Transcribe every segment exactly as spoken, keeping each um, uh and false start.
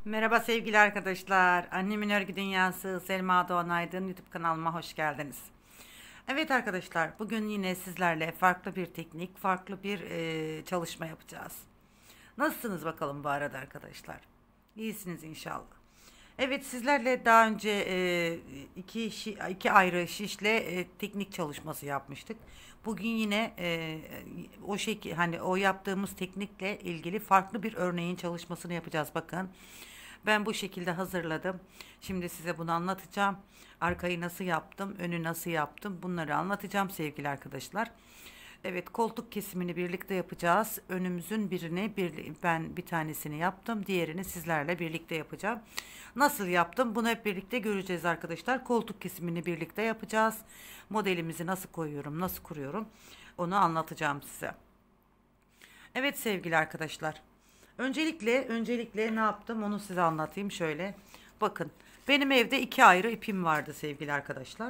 Merhaba sevgili arkadaşlar. Annemin Örgü Dünyası Selma Doğan Aydın YouTube kanalıma hoş geldiniz. Evet arkadaşlar, bugün yine sizlerle farklı bir teknik, farklı bir e, çalışma yapacağız. Nasılsınız bakalım bu arada arkadaşlar? İyisiniz inşallah. Evet, sizlerle daha önce e, iki şi- iki ayrı şişle e, teknik çalışması yapmıştık. Bugün yine e, o şekil hani o yaptığımız teknikle ilgili farklı bir örneğin çalışmasını yapacağız. Bakın, ben bu şekilde hazırladım. Şimdi size bunu anlatacağım. Arkayı nasıl yaptım, önü nasıl yaptım, bunları anlatacağım sevgili arkadaşlar. Evet, koltuk kesimini birlikte yapacağız. Önümüzün birini bir, ben bir tanesini yaptım. Diğerini sizlerle birlikte yapacağım. Nasıl yaptım? Bunu hep birlikte göreceğiz arkadaşlar. Koltuk kesimini birlikte yapacağız. Modelimizi nasıl koyuyorum, nasıl kuruyorum, onu anlatacağım size. Evet sevgili arkadaşlar. Öncelikle öncelikle ne yaptım onu size anlatayım şöyle. Bakın, benim evde iki ayrı ipim vardı sevgili arkadaşlar.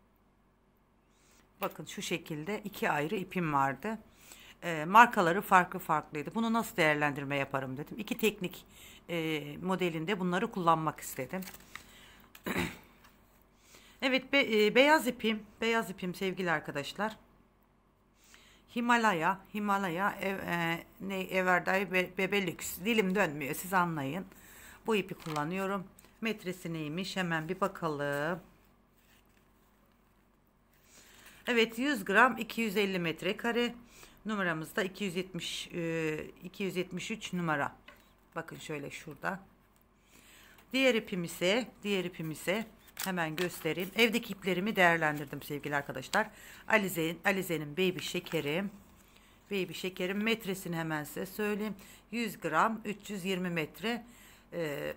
Bakın, şu şekilde iki ayrı ipim vardı. E, markaları farklı farklıydı. Bunu nasıl değerlendirme yaparım dedim. İki teknik e, modelinde bunları kullanmak istedim. Evet, be, e, beyaz ipim, beyaz ipim sevgili arkadaşlar. Himalaya, Himalaya ev, e, ne Everday be, Bebelux. Dilim dönmüyor, siz anlayın. Bu ipi kullanıyorum. Metresi neymiş hemen bir bakalım. Evet, yüz gram iki yüz elli metrekare. Numaramız da iki yüz yetmiş e, iki yüz yetmiş üç numara. Bakın şöyle şurada. Diğer ipim ise, diğer ipim ise hemen göstereyim. Evdeki iplerimi değerlendirdim sevgili arkadaşlar. Alize'nin Alize'nin baby şekerim. Baby şekerim metresini hemen size söyleyeyim. yüz gram üç yüz yirmi metre. Ee,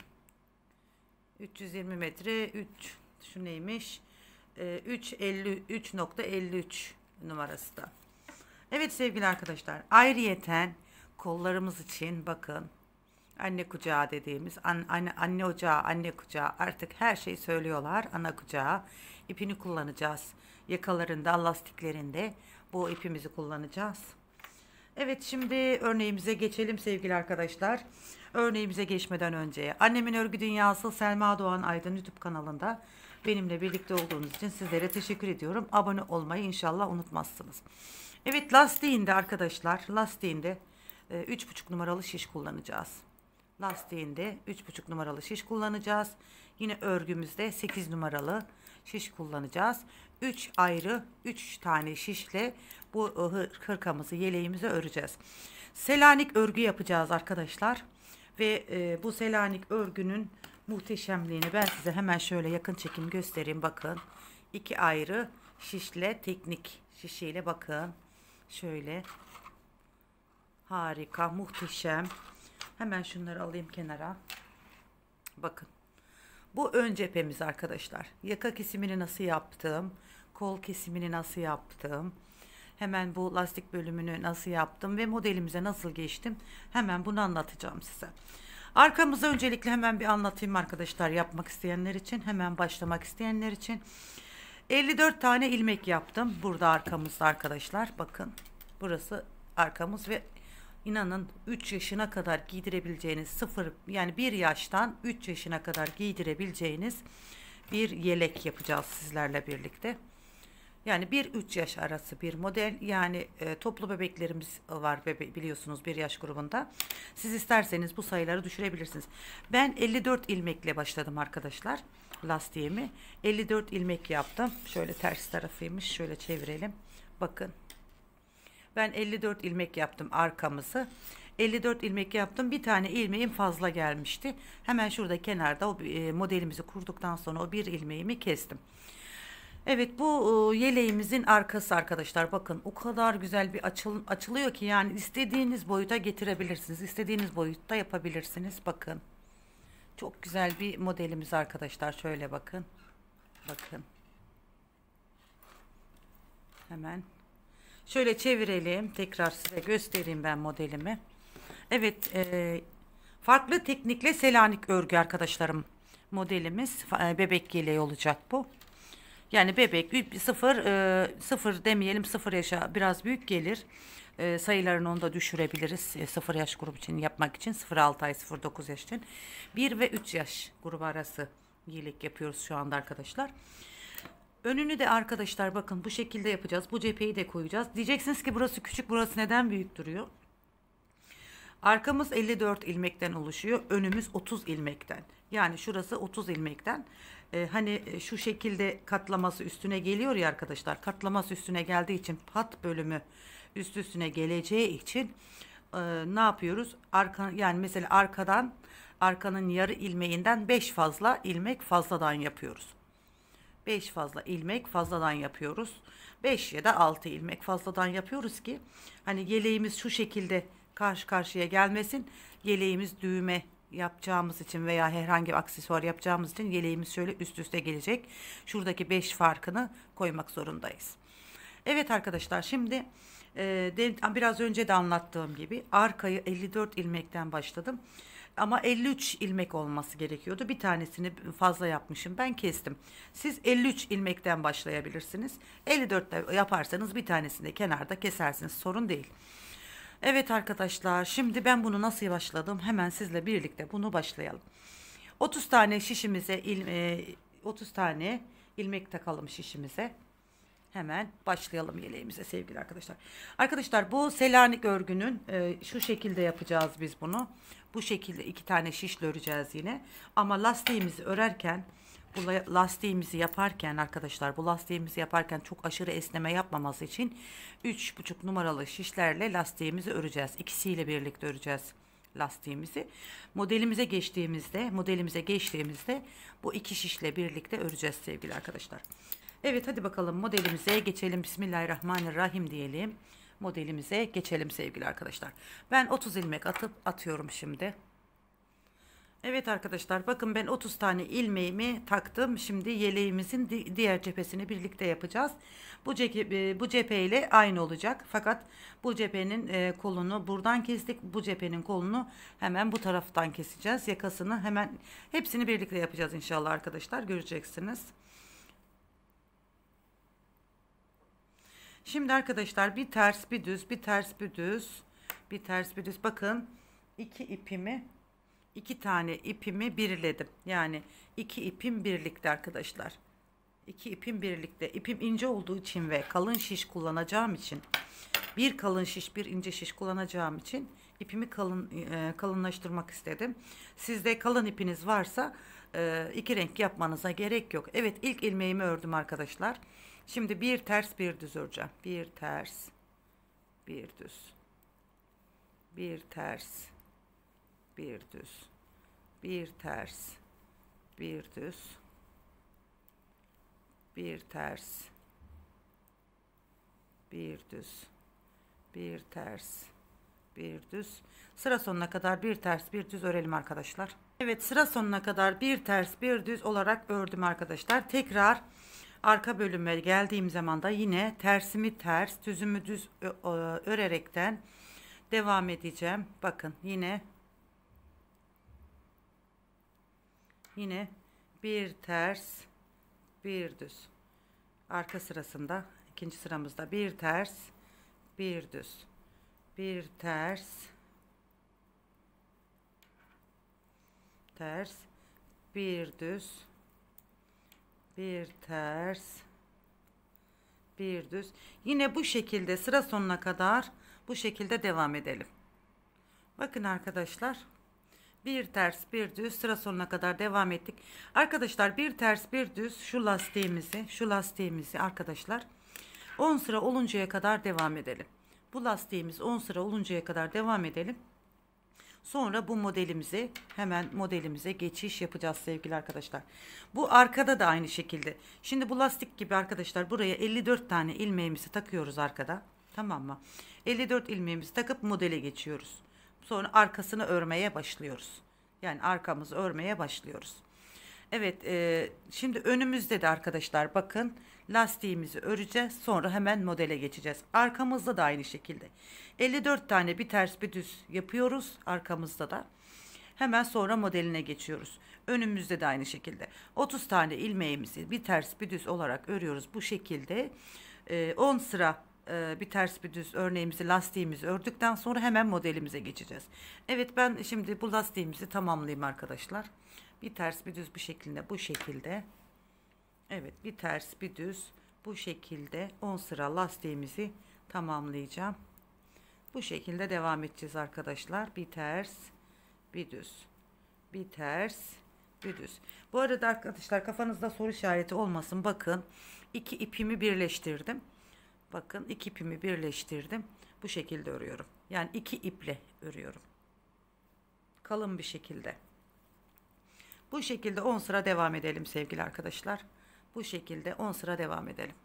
üç yüz yirmi metre üç, şu neymiş? Ee, üç elli üç nokta elli üç numarası da. Evet sevgili arkadaşlar, ayrıyeten kollarımız için bakın, anne kucağı dediğimiz an, anne, anne ocağı, anne kucağı, artık her şeyi söylüyorlar, ana kucağı ipini kullanacağız. Yakalarında, lastiklerinde bu ipimizi kullanacağız. Evet, şimdi örneğimize geçelim sevgili arkadaşlar. Örneğimize geçmeden önce Annemin Örgü Dünyası Selma Doğan Aydın YouTube kanalında benimle birlikte olduğunuz için sizlere teşekkür ediyorum. Abone olmayı inşallah unutmazsınız. Evet, lastiğinde arkadaşlar, lastiğinde e, üç buçuk numaralı şiş kullanacağız. Lastiğinde üç buçuk numaralı şiş kullanacağız. Yine örgümüzde sekiz numaralı şiş kullanacağız. üç ayrı üç tane şişle bu hırkamızı, yeleğimizi öreceğiz. Selanik örgü yapacağız arkadaşlar. Ve e, bu Selanik örgünün muhteşemliğini ben size hemen şöyle yakın çekim göstereyim. Bakın, iki ayrı şişle, teknik şişiyle, bakın şöyle harika, muhteşem. Hemen şunları alayım kenara. Bakın, bu ön cephemiz arkadaşlar. Yaka kesimini nasıl yaptım, kol kesimini nasıl yaptım, hemen bu lastik bölümünü nasıl yaptım ve modelimize nasıl geçtim, hemen bunu anlatacağım size. Arkamızı öncelikle hemen bir anlatayım arkadaşlar, yapmak isteyenler için, hemen başlamak isteyenler için. elli dört tane ilmek yaptım burada arkamızda arkadaşlar. Bakın, burası arkamız ve inanın üç yaşına kadar giydirebileceğiniz, sıfır yani bir yaştan üç yaşına kadar giydirebileceğiniz bir yelek yapacağız sizlerle birlikte. Yani bir üç yaş arası bir model. Yani e, toplu bebeklerimiz var, bebe biliyorsunuz, bir yaş grubunda. Siz isterseniz bu sayıları düşürebilirsiniz. Ben elli dört ilmekle başladım arkadaşlar lastiğimi. elli dört ilmek yaptım. Şöyle ters tarafıymış. Şöyle çevirelim. Bakın. Ben elli dört ilmek yaptım arkamızı. elli dört ilmek yaptım. Bir tane ilmeğim fazla gelmişti. Hemen şurada kenarda o e, modelimizi kurduktan sonra o bir ilmeğimi kestim. Evet, bu e, yeleğimizin arkası arkadaşlar, bakın o kadar güzel bir açıl, açılıyor ki, yani istediğiniz boyuta getirebilirsiniz. İstediğiniz boyutta yapabilirsiniz. Bakın, çok güzel bir modelimiz arkadaşlar. Şöyle bakın. Bakın. Hemen şöyle çevirelim. Tekrar size göstereyim ben modelimi. Evet, e, farklı teknikle Selanik örgü arkadaşlarım modelimiz. E, bebek yeleği olacak bu. Yani bebek bir sıfır e, sıfır demeyelim, sıfır yaşa biraz büyük gelir. e, sayılarını onu da düşürebiliriz. E, sıfır yaş grubu için yapmak için sıfır altı ay sıfır dokuz yaş için bir ve üç yaş grubu arası yelek yapıyoruz şu anda arkadaşlar. Önünü de arkadaşlar bakın bu şekilde yapacağız. Bu cepheyi de koyacağız. Diyeceksiniz ki burası küçük, burası neden büyük duruyor? Arkamız elli dört ilmekten oluşuyor. Önümüz otuz ilmekten. Yani şurası otuz ilmekten. Ee, hani şu şekilde katlaması üstüne geliyor ya arkadaşlar. Katlaması üstüne geldiği için pat bölümü üst üstüne geleceği için e, ne yapıyoruz? Arka, yani mesela arkadan arkanın yarı ilmeğinden beş fazla ilmek fazladan yapıyoruz. beş fazla ilmek fazladan yapıyoruz. beş ya da altı ilmek fazladan yapıyoruz ki hani yeleğimiz şu şekilde karşı karşıya gelmesin. Yeleğimiz düğme yapacağımız için veya herhangi bir aksesuar yapacağımız için yeleğimiz şöyle üst üste gelecek. Şuradaki beş farkını koymak zorundayız. Evet arkadaşlar, şimdi e, de, biraz önce de anlattığım gibi arkayı elli dört ilmekten başladım. Ama elli üç ilmek olması gerekiyordu. Bir tanesini fazla yapmışım. Ben kestim. Siz elli üç ilmekten başlayabilirsiniz. elli dörtte yaparsanız bir tanesini de kenarda kesersiniz. Sorun değil. Evet arkadaşlar, şimdi ben bunu nasıl başladım? Hemen sizle birlikte bunu başlayalım. otuz tane şişimize il, e, otuz tane ilmek takalım şişimize. Hemen başlayalım yeleğimize sevgili arkadaşlar. Arkadaşlar bu Selanik örgünün e, şu şekilde yapacağız biz bunu. Bu şekilde iki tane şişle öreceğiz yine. Ama lastiğimizi örerken, bu lastiğimizi yaparken arkadaşlar, bu lastiğimizi yaparken çok aşırı esneme yapmaması için üç buçuk numaralı şişlerle lastiğimizi öreceğiz. İkisiyle birlikte öreceğiz lastiğimizi. Modelimize geçtiğimizde, modelimize geçtiğimizde bu iki şişle birlikte öreceğiz sevgili arkadaşlar. Evet, hadi bakalım modelimize geçelim. Bismillahirrahmanirrahim diyelim. Modelimize geçelim sevgili arkadaşlar. Ben otuz ilmek atıp atıyorum şimdi. Evet arkadaşlar, bakın ben otuz tane ilmeğimi taktım. Şimdi yeleğimizin di diğer cephesini birlikte yapacağız. Bu, cephe, bu cepheyle aynı olacak. Fakat bu cephenin e, kolunu buradan kestik. Bu cephenin kolunu hemen bu taraftan keseceğiz. Yakasını hemen hepsini birlikte yapacağız inşallah arkadaşlar. Göreceksiniz. Şimdi arkadaşlar bir ters bir düz, bir ters bir düz, bir ters bir düz. Bakın iki ipimi, iki tane ipimi birledim. Yani iki ipim birlikte arkadaşlar. İki ipim birlikte. İpim ince olduğu için ve kalın şiş kullanacağım için, bir kalın şiş bir ince şiş kullanacağım için ipimi kalın e, kalınlaştırmak istedim. Sizde kalın ipiniz varsa e, iki renk yapmanıza gerek yok. Evet, ilk ilmeğimi ördüm arkadaşlar. Şimdi bir ters bir düz öreceğim. Bir ters bir düz, bir ters bir düz, bir ters bir düz, bir ters bir düz, bir ters bir düz. Sıra sonuna kadar bir ters bir düz örelim arkadaşlar. Evet, sıra sonuna kadar bir ters bir düz olarak ördüm arkadaşlar. Tekrar arka bölüme geldiğim zaman da yine tersimi ters, düzümü düz örerekten devam edeceğim. Bakın yine yine bir ters bir düz. Arka sırasında, ikinci sıramızda bir ters bir düz, bir ters ters bir düz, bir ters bir düz. Yine bu şekilde sıra sonuna kadar bu şekilde devam edelim. Bakın arkadaşlar, bir ters bir düz sıra sonuna kadar devam ettik. Arkadaşlar bir ters bir düz şu lastiğimizi şu lastiğimizi arkadaşlar on sıra oluncaya kadar devam edelim. Bu lastiğimiz on sıra oluncaya kadar devam edelim. Sonra bu modelimize hemen modelimize geçiş yapacağız sevgili arkadaşlar. Bu arkada da aynı şekilde. Şimdi bu lastik gibi arkadaşlar buraya elli dört tane ilmeğimizi takıyoruz arkada. Tamam mı? elli dört ilmeğimizi takıp modele geçiyoruz. Sonra arkasını örmeye başlıyoruz. Yani arkamızı örmeye başlıyoruz. Evet, e, şimdi önümüzde de arkadaşlar bakın lastiğimizi öreceğiz. Sonra hemen modele geçeceğiz. Arkamızda da aynı şekilde. elli dört tane bir ters bir düz yapıyoruz arkamızda da. Hemen sonra modeline geçiyoruz. Önümüzde de aynı şekilde. otuz tane ilmeğimizi bir ters bir düz olarak örüyoruz. Bu şekilde e, on sıra e, bir ters bir düz örneğimizi, lastiğimizi ördükten sonra hemen modelimize geçeceğiz. Evet, ben şimdi bu lastiğimizi tamamlayayım arkadaşlar. Bir ters bir düz bir şekilde, bu şekilde. Evet, bir ters bir düz bu şekilde on sıra lastiğimizi tamamlayacağım. Bu şekilde devam edeceğiz arkadaşlar. Bir ters bir düz, bir ters bir düz. Bu arada arkadaşlar, kafanızda soru işareti olmasın, bakın iki ipimi birleştirdim. Bakın iki ipimi birleştirdim. Bu şekilde örüyorum. Yani iki iple örüyorum. Kalın bir şekilde. Bu şekilde on sıra devam edelim sevgili arkadaşlar. Bu şekilde on sıra devam edelim.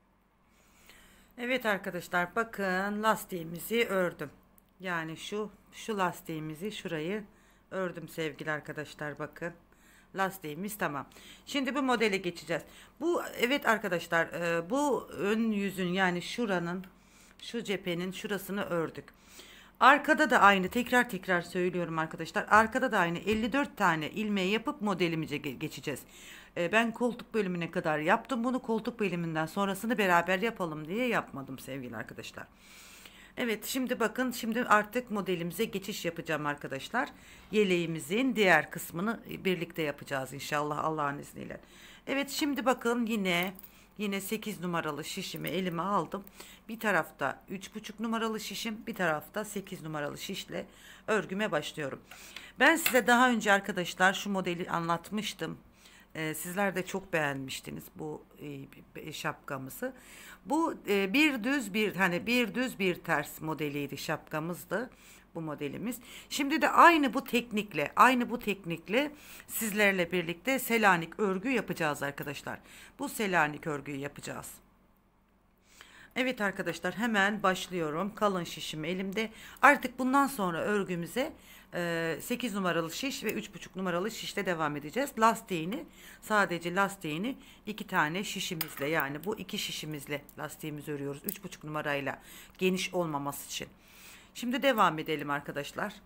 Evet arkadaşlar, bakın lastiğimizi ördüm. Yani şu şu lastiğimizi şurayı ördüm sevgili arkadaşlar, bakın. Lastiğimiz tamam. Şimdi bu modele geçeceğiz. Bu evet arkadaşlar, e, bu ön yüzün, yani şuranın, şu cephenin şurasını ördük. Arkada da aynı, tekrar tekrar söylüyorum arkadaşlar. Arkada da aynı elli dört tane ilmeği yapıp modelimize geçeceğiz. E, ben koltuk bölümüne kadar yaptım bunu. Koltuk bölümünden sonrasını beraber yapalım diye yapmadım sevgili arkadaşlar. Evet, şimdi bakın, şimdi artık modelimize geçiş yapacağım arkadaşlar. Yeleğimizin diğer kısmını birlikte yapacağız inşallah Allah'ın izniyle. Evet, şimdi bakın, yine yine sekiz numaralı şişimi elime aldım. Bir tarafta üç buçuk numaralı şişim, bir tarafta sekiz numaralı şişle örgüme başlıyorum. Ben size daha önce arkadaşlar şu modeli anlatmıştım. Ee, sizler de çok beğenmiştiniz bu e, şapkamızı. Bu e, bir düz bir hani bir düz bir ters modeliydi, şapkamızdı bu modelimiz. Şimdi de aynı bu teknikle aynı bu teknikle sizlerle birlikte Selanik örgü yapacağız arkadaşlar. Bu Selanik örgüyü yapacağız. Evet arkadaşlar, hemen başlıyorum. Kalın şişim elimde. Artık bundan sonra örgümüze sekiz numaralı şiş ve üç buçuk numaralı şişle devam edeceğiz. Lastiğini, sadece lastiğini iki tane şişimizle, yani bu iki şişimizle lastiğimizi örüyoruz. üç buçuk numarayla, geniş olmaması için. Şimdi devam edelim arkadaşlar.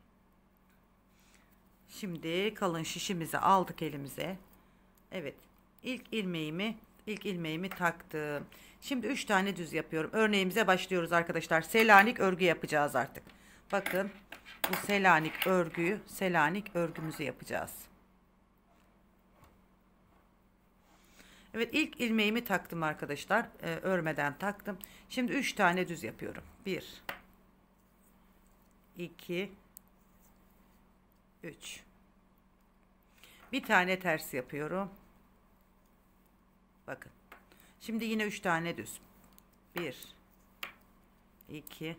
Şimdi kalın şişimizi aldık elimize. Evet, ilk ilmeğimi ilk ilmeğimi taktım. Şimdi üç tane düz yapıyorum. Örneğimize başlıyoruz arkadaşlar. Selanik örgü yapacağız artık. Bakın, bu Selanik örgüyü, Selanik örgümüzü yapacağız. Evet, ilk ilmeğimi taktım arkadaşlar. Ee, örmeden taktım. Şimdi üç tane düz yapıyorum. bir iki üç. Bir tane ters yapıyorum. Bakın. Şimdi yine üç tane düz. bir iki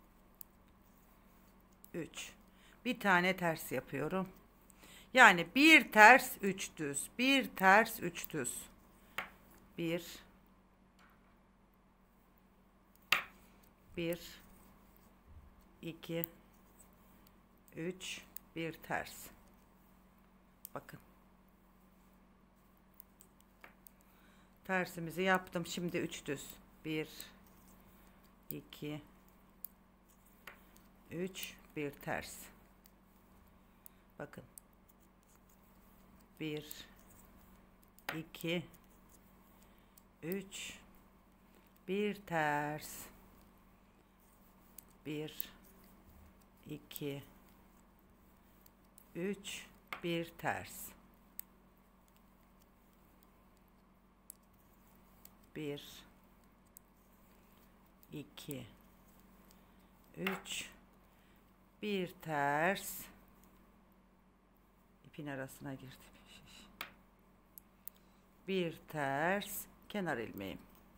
üç. Bir tane ters yapıyorum. Yani bir ters üç düz, bir ters üç düz. bir bir iki üç, bir ters. Bakın. Tersimizi yaptım. Şimdi üç düz. bir iki üç, bir ters. Bakın. bir iki üç, bir ters. bir iki üç, bir ters. bir iki üç, bir ters. İpin arasına girdi. Bir ters, kenar ilmeğim.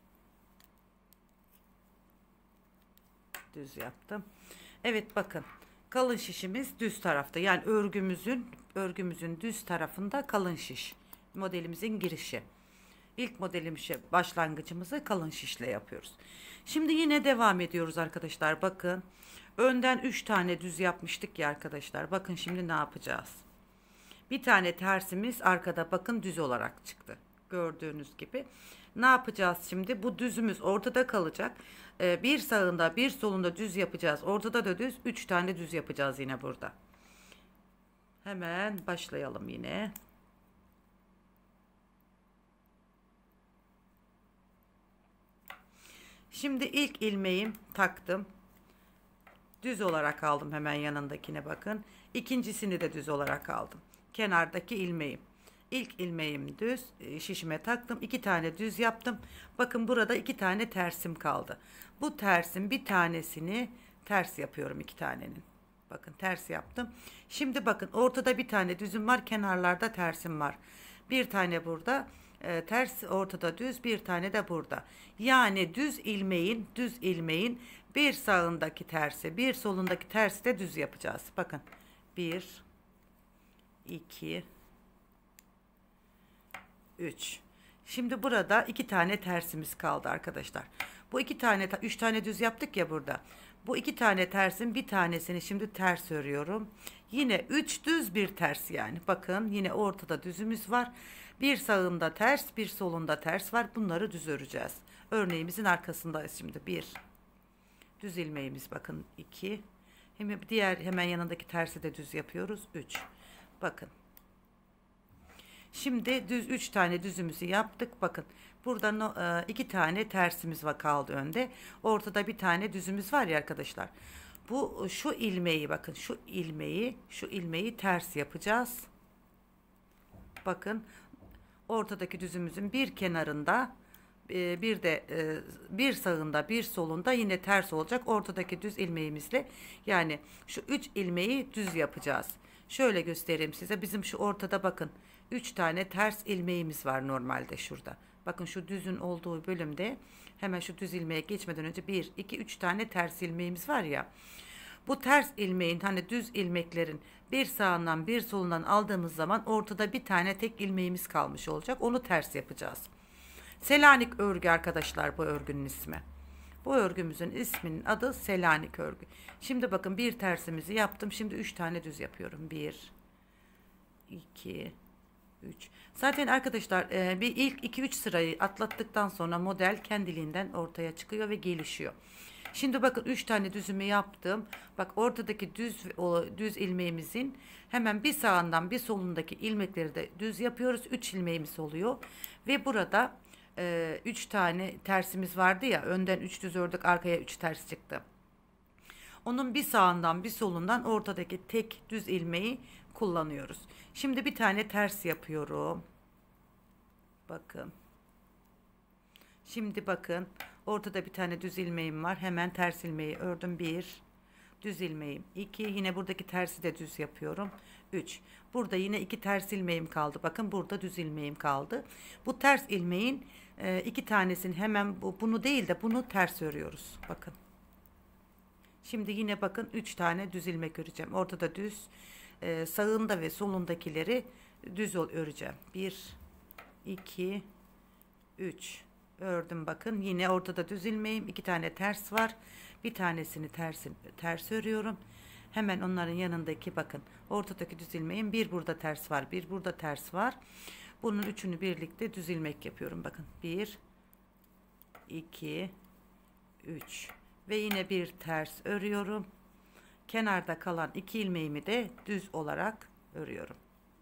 Düz yaptım. Evet, bakın. Kalın şişimiz düz tarafta. Yani örgümüzün örgümüzün düz tarafında kalın şiş. Modelimizin girişi. İlk modelimize başlangıcımızı kalın şişle yapıyoruz. Şimdi yine devam ediyoruz arkadaşlar. Bakın. Önden üç tane düz yapmıştık ya arkadaşlar. Bakın şimdi ne yapacağız? Bir tane tersimiz arkada, bakın, düz olarak çıktı. Gördüğünüz gibi. Ne yapacağız şimdi? Bu düzümüz ortada kalacak. Ee, bir sağında bir solunda düz yapacağız. Ortada da düz. üç tane düz yapacağız yine burada. Hemen başlayalım yine. Şimdi ilk ilmeğim taktım. Düz olarak aldım, hemen yanındakine bakın. İkincisini de düz olarak aldım. Kenardaki ilmeğim. İlk ilmeğim düz, şişime taktım. İki tane düz yaptım. Bakın burada iki tane tersim kaldı. Bu tersin bir tanesini ters yapıyorum, iki tanenin. Bakın ters yaptım. Şimdi bakın ortada bir tane düzüm var, kenarlarda tersim var. Bir tane burada e, ters, ortada düz, bir tane de burada. Yani düz ilmeğin düz ilmeğin bir sağındaki tersi, bir solundaki tersi de düz yapacağız. Bakın bir, iki, üç. Şimdi burada iki tane tersimiz kaldı arkadaşlar. Bu iki tane, üç tane düz yaptık ya burada. Bu iki tane tersin bir tanesini şimdi ters örüyorum. Yine üç düz bir ters yani. Bakın yine ortada düzümüz var. Bir sağında ters, bir solunda ters var. Bunları düz öreceğiz. Örneğimizin arkasındayız şimdi. Bir. Düz ilmeğimiz bakın iki. Hem diğer hemen yanındaki tersi de düz yapıyoruz. üç. Bakın. Şimdi düz üç tane düzümüzü yaptık. Bakın burada iki tane tersimiz var kaldı önde. Ortada bir tane düzümüz var ya arkadaşlar. Bu şu ilmeği bakın şu ilmeği şu ilmeği ters yapacağız. Bakın ortadaki düzümüzün bir kenarında bir de bir sağında bir solunda yine ters olacak. Ortadaki düz ilmeğimizle yani şu üç ilmeği düz yapacağız. Şöyle göstereyim size. Bizim şu ortada bakın üç tane ters ilmeğimiz var normalde şurada. Bakın şu düzün olduğu bölümde hemen şu düz ilmeğe geçmeden önce bir, iki, üç tane ters ilmeğimiz var ya. Bu ters ilmeğin hani düz ilmeklerin bir sağından bir solundan aldığımız zaman ortada bir tane tek ilmeğimiz kalmış olacak. Onu ters yapacağız. Selanik örgü arkadaşlar bu örgünün ismi. Bu örgümüzün isminin adı Selanik örgü. Şimdi bakın bir tersimizi yaptım. Şimdi üç tane düz yapıyorum. bir, iki, üç. Zaten arkadaşlar bir ilk iki üç sırayı atlattıktan sonra model kendiliğinden ortaya çıkıyor ve gelişiyor. Şimdi bakın üç tane düzümü yaptım. Bak ortadaki düz o düz ilmeğimizin hemen bir sağından bir solundaki ilmekleri de düz yapıyoruz. üç ilmeğimiz oluyor ve burada üç tane tersimiz vardı ya, önden üç düz ördük, arkaya üç ters çıktı. Onun bir sağından bir solundan ortadaki tek düz ilmeği kullanıyoruz. Şimdi bir tane ters yapıyorum. Bakın. Şimdi bakın ortada bir tane düz ilmeğim var. Hemen ters ilmeği ördüm. bir. Düz ilmeğim. iki. Yine buradaki tersi de düz yapıyorum. üç. Burada yine iki ters ilmeğim kaldı. Bakın burada düz ilmeğim kaldı. Bu ters ilmeğin e, iki tanesini hemen bu, bunu değil de bunu ters örüyoruz. Bakın. Şimdi yine bakın üç tane düz ilmek öreceğim. Ortada düz, e, sağında ve solundakileri düz öreceğim. bir, iki, üç. Ördüm bakın. Yine ortada düz ilmeğim. iki tane ters var. Bir tanesini ters, ters örüyorum. Hemen onların yanındaki bakın. Ortadaki düz ilmeğim. Bir burada ters var. Bir burada ters var. Bunun üçünü birlikte düz ilmek yapıyorum. Bakın. bir, iki, üç. Ve yine bir ters örüyorum. Kenarda kalan iki ilmeğimi de düz olarak örüyorum.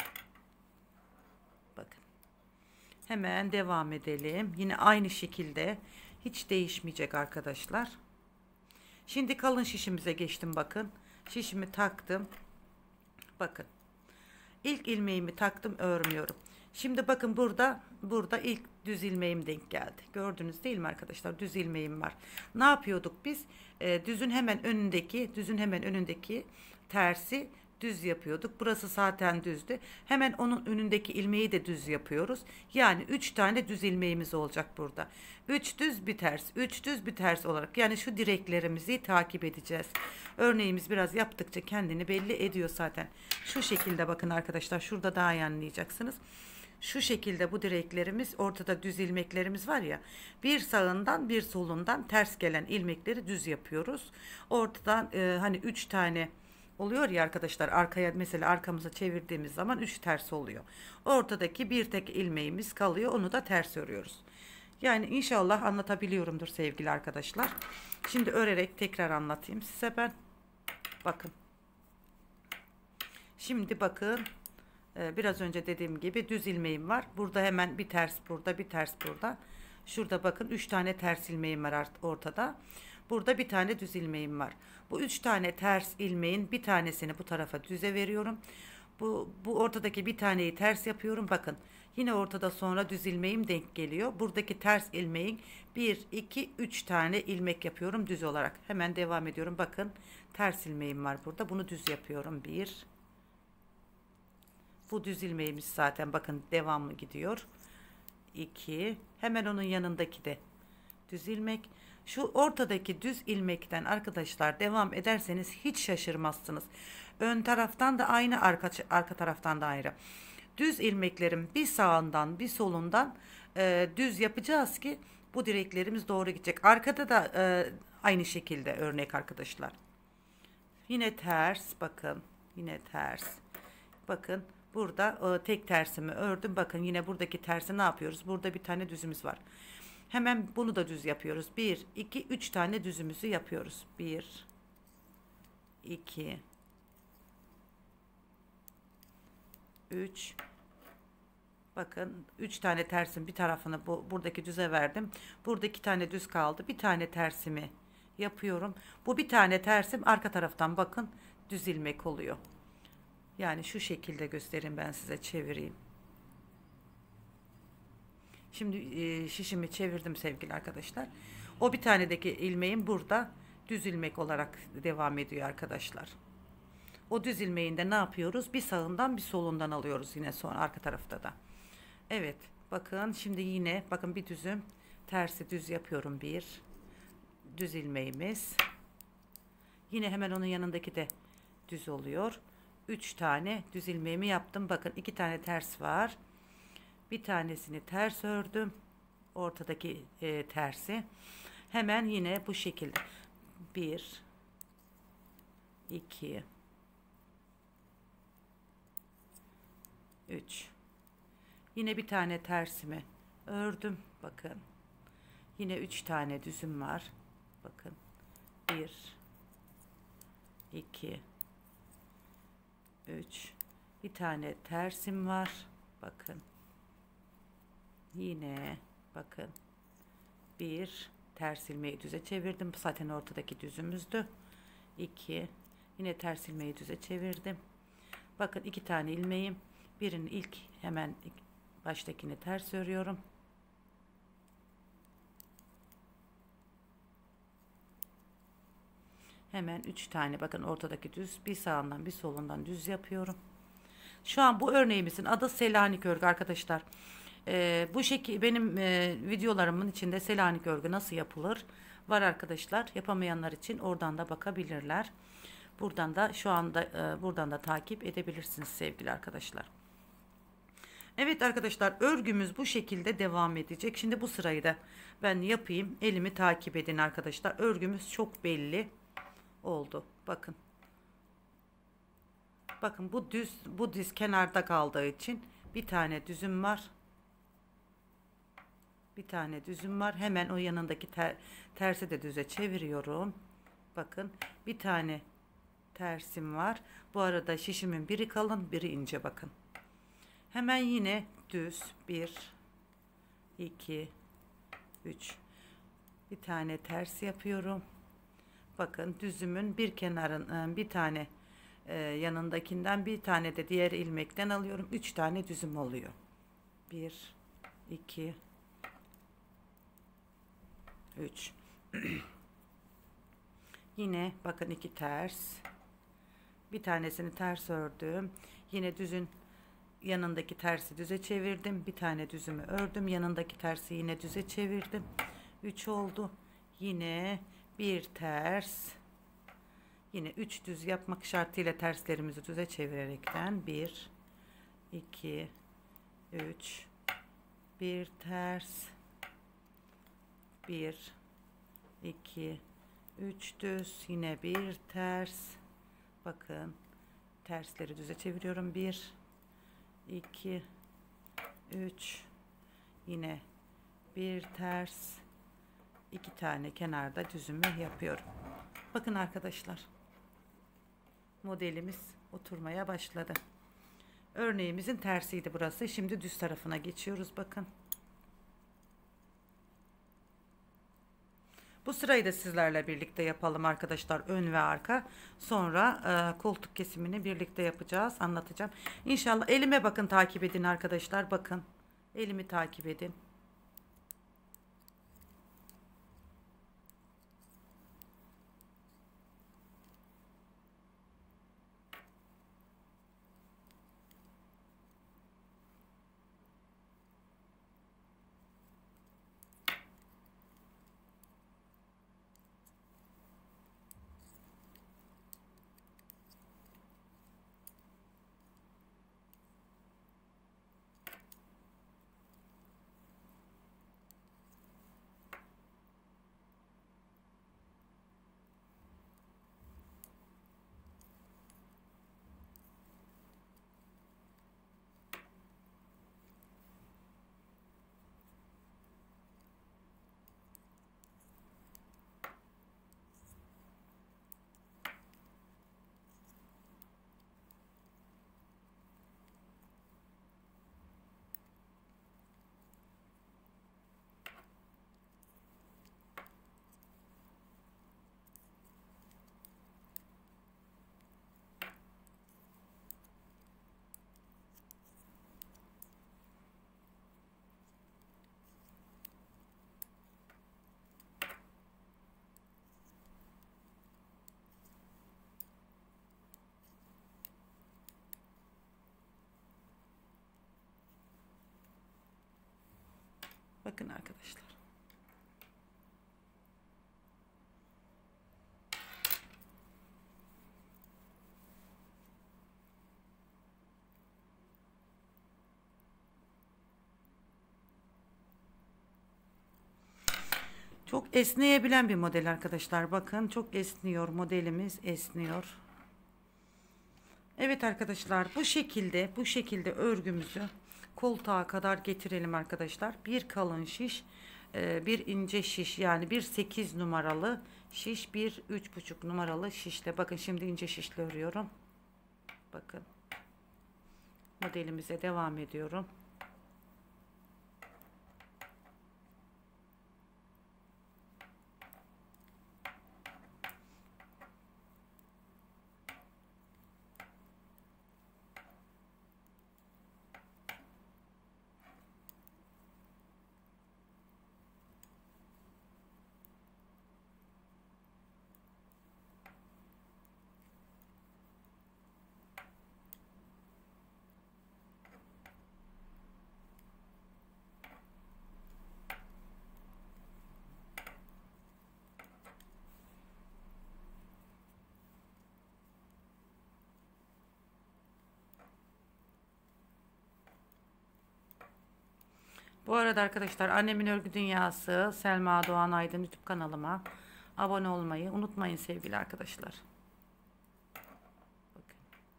Bakın. Hemen devam edelim. Yine aynı şekilde hiç değişmeyecek arkadaşlar. Şimdi kalın şişimize geçtim bakın. Şişimi taktım. Bakın. İlk ilmeğimi taktım, örmüyorum. Şimdi bakın burada burada ilk düz ilmeğim denk geldi. Gördünüz değil mi arkadaşlar? Düz ilmeğim var. Ne yapıyorduk biz? Ee, düzün hemen önündeki düzün hemen önündeki tersi düz yapıyorduk. Burası zaten düzdü. Hemen onun önündeki ilmeği de düz yapıyoruz. Yani üç tane düz ilmeğimiz olacak burada. üç düz bir ters, üç düz bir ters olarak. Yani şu direklerimizi takip edeceğiz. Örneğimiz biraz yaptıkça kendini belli ediyor zaten. Şu şekilde bakın arkadaşlar. Şurada daha iyi anlayacaksınız. Şu şekilde bu direklerimiz, ortada düz ilmeklerimiz var ya, bir sağından bir solundan ters gelen ilmekleri düz yapıyoruz. Ortadan e, hani üç tane oluyor ya arkadaşlar, arkaya mesela arkamıza çevirdiğimiz zaman üç ters oluyor. Ortadaki bir tek ilmeğimiz kalıyor, onu da ters örüyoruz. Yani inşallah anlatabiliyorumdur sevgili arkadaşlar. Şimdi örerek tekrar anlatayım size ben. Bakın. Şimdi bakın. Biraz önce dediğim gibi düz ilmeğim var. Burada hemen bir ters burada, bir ters burada. Şurada bakın üç tane ters ilmeğim var ortada. Burada bir tane düz ilmeğim var. Bu üç tane ters ilmeğin bir tanesini bu tarafa düze veriyorum. Bu, bu ortadaki bir taneyi ters yapıyorum. Bakın yine ortada sonra düz ilmeğim denk geliyor. Buradaki ters ilmeğin bir, iki, üç tane ilmek yapıyorum düz olarak. Hemen devam ediyorum. Bakın ters ilmeğim var burada. Bunu düz yapıyorum. Bir. Bu düz ilmeğimiz zaten bakın devamlı gidiyor. iki. Hemen onun yanındaki de düz ilmek. Şu ortadaki düz ilmekten arkadaşlar devam ederseniz hiç şaşırmazsınız. Ön taraftan da aynı, arka, arka taraftan da ayrı. Düz ilmeklerin bir sağından bir solundan e, düz yapacağız ki bu direklerimiz doğru gidecek. Arkada da e, aynı şekilde örnek arkadaşlar. Yine ters bakın. Yine ters. Bakın burada e, tek tersimi ördüm. Bakın yine buradaki tersi ne yapıyoruz? Burada bir tane düzümüz var. Hemen bunu da düz yapıyoruz. bir, iki, üç tane düzümüzü yapıyoruz. bir, iki, üç. Bakın üç tane tersim bir tarafını bu, buradaki düze verdim. Burada iki tane düz kaldı. Bir tane tersimi yapıyorum. Bu bir tane tersim arka taraftan bakın düz ilmek oluyor. Yani şu şekilde göstereyim ben size, çevireyim. Şimdi e, şişimi çevirdim sevgili arkadaşlar. O bir tanedeki ilmeğim burada düz ilmek olarak devam ediyor arkadaşlar. O düz ilmeğinde ne yapıyoruz? Bir sağından bir solundan alıyoruz yine sonra arka tarafta da. Evet bakın şimdi yine bakın bir düzüm tersi düz yapıyorum, bir düz ilmeğimiz. Yine hemen onun yanındaki de düz oluyor. üç tane düz ilmeğimi yaptım. Bakın iki tane ters var. Bir tanesini ters ördüm. Ortadaki e, tersi. Hemen yine bu şekilde. bir, iki, üç. Yine bir tane tersimi ördüm. Bakın. Yine üç tane düzüm var. Bakın. bir, iki, üç. Bir tane tersim var. Bakın. Yine bakın bir ters ilmeği düze çevirdim. Zaten ortadaki düzümüzdü. iki. Yine ters ilmeği düze çevirdim. Bakın iki tane ilmeğim. Birinin ilk hemen baştakini ters örüyorum. Hemen üç tane bakın ortadaki düz, bir sağından bir solundan düz yapıyorum. Şu an bu örneğimizin adı Selanik örgü arkadaşlar. Ee, bu şekil benim e, videolarımın içinde Selanik örgü nasıl yapılır var arkadaşlar. Yapamayanlar için oradan da bakabilirler. Buradan da şu anda e, buradan da takip edebilirsiniz sevgili arkadaşlar. Evet arkadaşlar örgümüz bu şekilde devam edecek. Şimdi bu sırayı da ben yapayım. Elimi takip edin arkadaşlar. Örgümüz çok belli oldu. Bakın. Bakın bu düz bu diz kenarda kaldığı için bir tane düzüm var. Bir tane düzüm var. Hemen o yanındaki ter, tersi de düze çeviriyorum. Bakın bir tane tersim var. Bu arada şişimin biri kalın, biri ince bakın. Hemen yine düz bir, iki, üç. Bir tane ters yapıyorum. Bakın düzümün bir kenarın bir tane e, yanındakinden bir tane de diğer ilmekten alıyorum. Üç tane düzüm oluyor. Bir, iki, üç. Yine bakın iki ters. Bir tanesini ters ördüm. Yine düzün yanındaki tersi düze çevirdim. Bir tane düzümü ördüm. Yanındaki tersi yine düze çevirdim. üç oldu. Yine bir ters. Yine üç düz yapmak şartıyla terslerimizi düze çevirerekten bir, iki, üç, bir ters, bir, iki, üç düz, yine bir ters. Bakın tersleri düze çeviriyorum. bir, iki, üç, yine bir ters, iki tane kenarda düzümü yapıyorum. Bakın arkadaşlar, modelimiz oturmaya başladı. Örneğimizin tersiydi burası. Şimdi düz tarafına geçiyoruz. Bakın. Bu sırayı da sizlerle birlikte yapalım arkadaşlar, ön ve arka. Sonra e, koltuk kesimini birlikte yapacağız, anlatacağım. İnşallah elime bakın, takip edin arkadaşlar, bakın. Elimi takip edin. Bakın arkadaşlar. Çok esneyebilen bir model arkadaşlar. Bakın çok esniyor, modelimiz esniyor. Evet arkadaşlar, bu şekilde bu şekilde örgümüzü koltuğa kadar getirelim arkadaşlar. Bir kalın şiş, bir ince şiş, yani bir sekiz numaralı şiş, bir üç buçuk numaralı şişle. Bakın şimdi ince şişle örüyorum. Bakın modelimize devam ediyorum. Bu arada arkadaşlar, Annemin Örgü Dünyası Selma Doğan Aydın YouTube kanalıma abone olmayı unutmayın sevgili arkadaşlar. Bakın.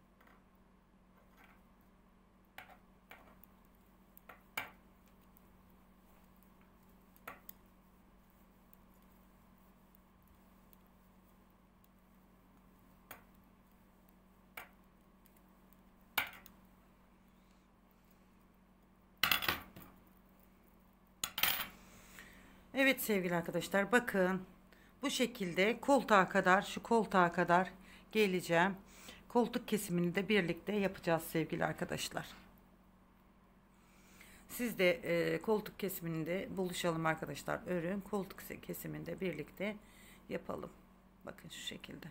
Evet sevgili arkadaşlar, bakın bu şekilde koltuğa kadar, şu koltuğa kadar geleceğim. Koltuk kesimini de birlikte yapacağız sevgili arkadaşlar. Siz de e, koltuk kesiminde buluşalım arkadaşlar. Örün, koltuk kesiminde birlikte yapalım. Bakın şu şekilde.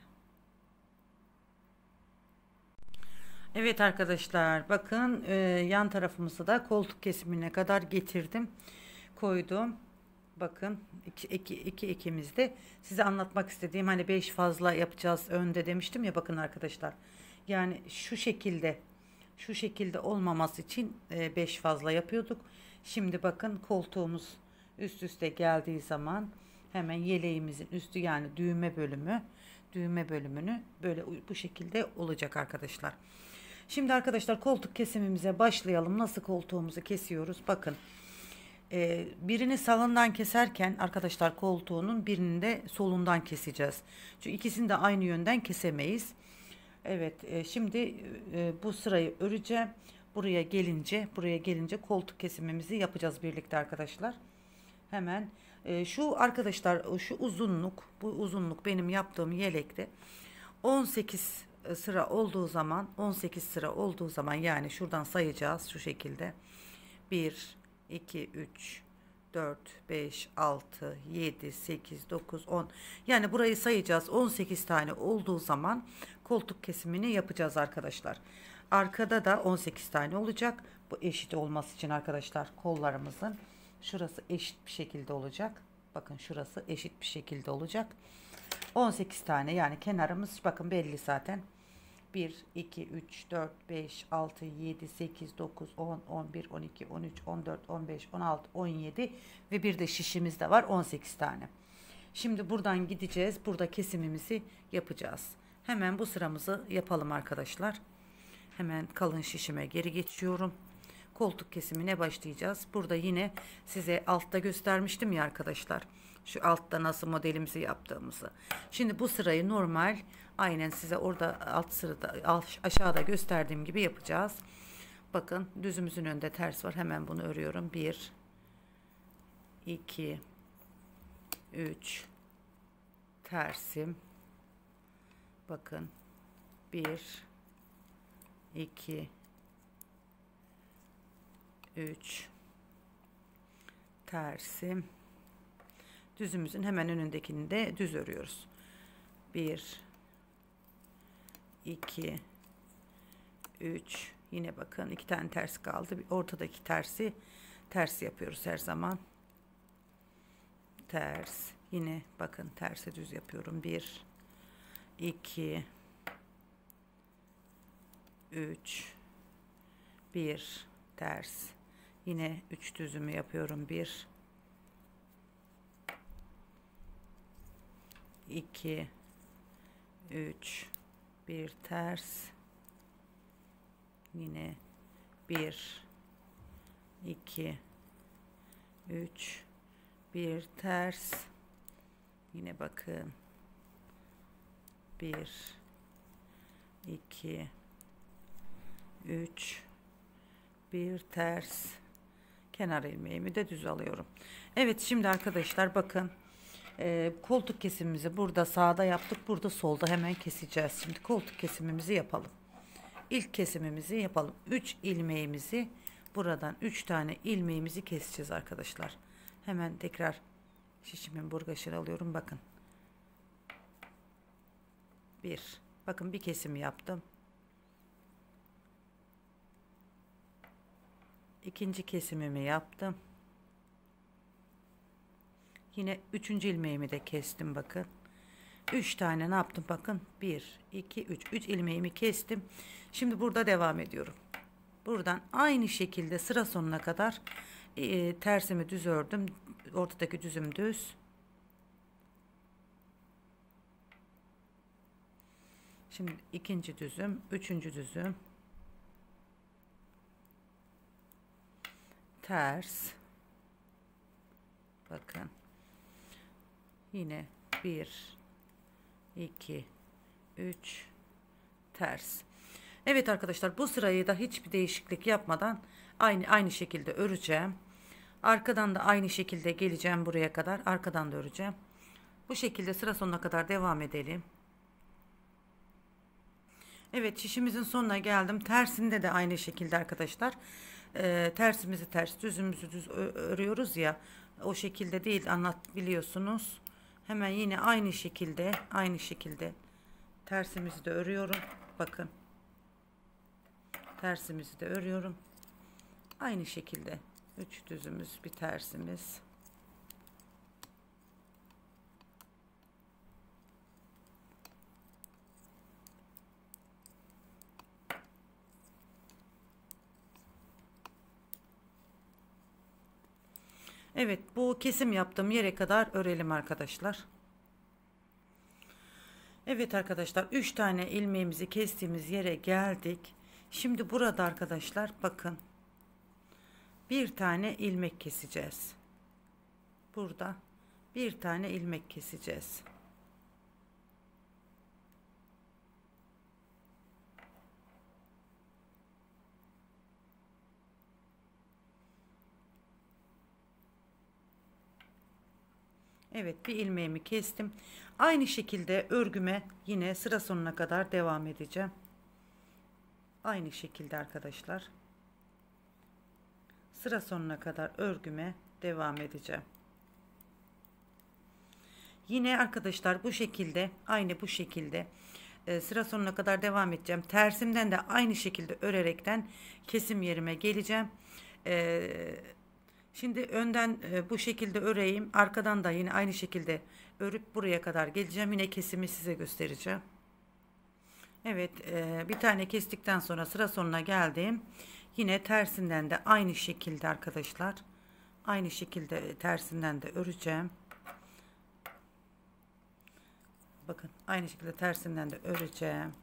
Evet arkadaşlar, bakın e, yan tarafımızı da koltuk kesimine kadar getirdim, koydum. Bakın iki, iki, iki ekimizde size anlatmak istediğim, hani beş fazla yapacağız önde demiştim ya. Bakın arkadaşlar, yani şu şekilde şu şekilde olmaması için beş fazla yapıyorduk. Şimdi bakın koltuğumuz üst üste geldiği zaman hemen yeleğimizin üstü, yani düğme bölümü düğme bölümünü böyle bu şekilde olacak arkadaşlar. Şimdi arkadaşlar, koltuk kesimimize başlayalım. Nasıl koltuğumuzu kesiyoruz? Bakın. Ee, birini sağından keserken arkadaşlar, koltuğunun birini de solundan keseceğiz. Çünkü ikisini de aynı yönden kesemeyiz. Evet, e, şimdi e, bu sırayı öreceğim. Buraya gelince, buraya gelince koltuk kesimimizi yapacağız birlikte arkadaşlar. Hemen e, şu arkadaşlar, şu uzunluk, bu uzunluk benim yaptığım yelekte on sekiz sıra olduğu zaman, on sekiz sıra olduğu zaman, yani şuradan sayacağız şu şekilde: bir iki üç dört beş altı yedi sekiz dokuz on, yani burayı sayacağız. on sekiz tane olduğu zaman koltuk kesimini yapacağız arkadaşlar. Arkada da on sekiz tane olacak. Bu eşit olması için arkadaşlar, kollarımızın şurası eşit bir şekilde olacak. Bakın şurası eşit bir şekilde olacak. on sekiz tane, yani kenarımız bakın belli zaten. bir, iki, üç, dört, beş, altı, yedi, sekiz, dokuz, on, on bir, on iki, on üç, on dört, on beş, on altı, on yedi ve bir de şişimiz de var, on sekiz tane. Şimdi buradan gideceğiz. Burada kesimimizi yapacağız. Hemen bu sıramızı yapalım arkadaşlar. Hemen kalın şişime geri geçiyorum. Koltuk kesimine başlayacağız. Burada yine size altta göstermiştim ya arkadaşlar, şu altta nasıl modelimizi yaptığımızı. Şimdi bu sırayı normal, aynen size orada alt sırada aşağıda gösterdiğim gibi yapacağız. Bakın düzümüzün önünde ters var. Hemen bunu örüyorum. bir iki üç tersim. Bakın bir iki üç tersim. Düzümüzün hemen önündekini de düz örüyoruz. bir iki üç, yine bakın iki tane ters kaldı. Ortadaki tersi ters yapıyoruz her zaman. Ters, yine bakın tersi düz yapıyorum. bir iki üç, bir ters, yine üç düzümü yapıyorum. bir iki üç, bir ters, yine bir iki üç, bir ters, yine bakın bir iki üç, bir ters, kenar ilmeğimi de düz alıyorum. Evet, şimdi arkadaşlar bakın, e, koltuk kesimimizi burada sağda yaptık, burada solda hemen keseceğiz. Şimdi koltuk kesimimizi yapalım. İlk kesimimizi yapalım. üç ilmeğimizi, buradan üç tane ilmeğimizi keseceğiz arkadaşlar. Hemen tekrar şişimin burgaşını alıyorum. Bakın bir, bakın bir kesim yaptım. İkinci kesimimi yaptım. Yine üçüncü ilmeğimi de kestim. Bakın üç tane ne yaptım, bakın bir iki üç, üç ilmeğimi kestim. Şimdi burada devam ediyorum. Buradan aynı şekilde sıra sonuna kadar e, tersimi düz ördüm. Ortadaki düzüm düz. Şimdi ikinci düzüm, üçüncü düzüm, ters, bakın yine bir iki üç ters. Evet arkadaşlar, bu sırayı da hiçbir değişiklik yapmadan aynı aynı şekilde öreceğim. Arkadan da aynı şekilde geleceğim buraya kadar, arkadan da öreceğim. Bu şekilde sıra sonuna kadar devam edelim. Evet, şişimizin sonuna geldim. Tersinde de aynı şekilde arkadaşlar. Ee, tersimizi ters, düzümüzü düz örüyoruz ya. O şekilde değil, anlat biliyorsunuz. Hemen yine aynı şekilde, aynı şekilde tersimizi de örüyorum. Bakın. Tersimizi de örüyorum. Aynı şekilde üç düzümüz, bir tersimiz. Evet, bu kesim yaptığım yere kadar örelim arkadaşlar. Evet arkadaşlar, üç tane ilmeğimizi kestiğimiz yere geldik. Şimdi burada arkadaşlar bakın, bir tane ilmek keseceğiz. Burada bir tane ilmek keseceğiz. Evet, bir ilmeğimi kestim. Aynı şekilde örgüme yine sıra sonuna kadar devam edeceğim. Aynı şekilde arkadaşlar. Sıra sonuna kadar örgüme devam edeceğim. Yine arkadaşlar bu şekilde, aynı bu şekilde e, sıra sonuna kadar devam edeceğim. Tersimden de aynı şekilde örerekten kesim yerime geleceğim. E, şimdi önden e, bu şekilde öreyim. Arkadan da yine aynı şekilde örüp buraya kadar geleceğim. Yine kesimi size göstereceğim. Evet, e, bir tane kestikten sonra sıra sonuna geldim. Yine tersinden de aynı şekilde arkadaşlar. Aynı şekilde tersinden de öreceğim. Bakın aynı şekilde tersinden de öreceğim.